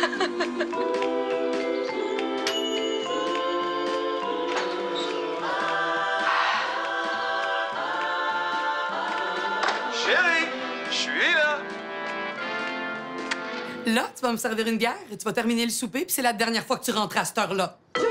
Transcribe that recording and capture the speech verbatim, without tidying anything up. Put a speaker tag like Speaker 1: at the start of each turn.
Speaker 1: Chérie, je suis là.
Speaker 2: Là, tu vas me servir une bière et tu vas terminer le souper, puis c'est la dernière fois que tu rentres à cette heure-là.